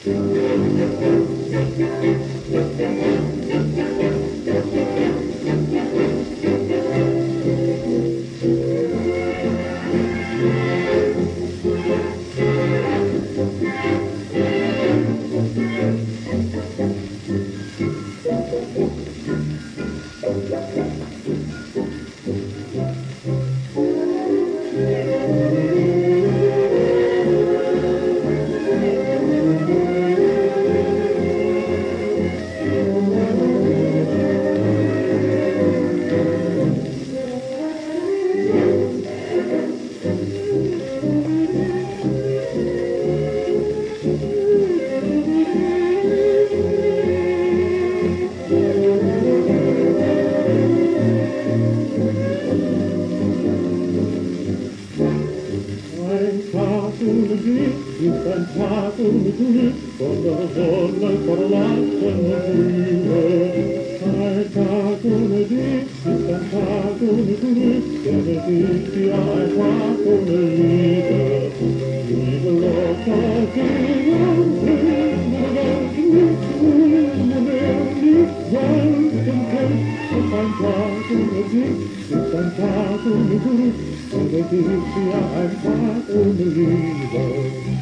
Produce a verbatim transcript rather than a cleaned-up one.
Ist ein Tag ohne Glück von der Sonne verlassene Blühe. Ein Tag ohne dich ist ein Tag ohne Glück, denn es ist ja ein Tag ohne Liebe. Liebe locker singen, singen, das nicht ruhen, mehr nicht selten kennt. Ein Tag ohne dich ist ein Tag ohne Glück, denn es ist ja ein Tag ohne Liebe.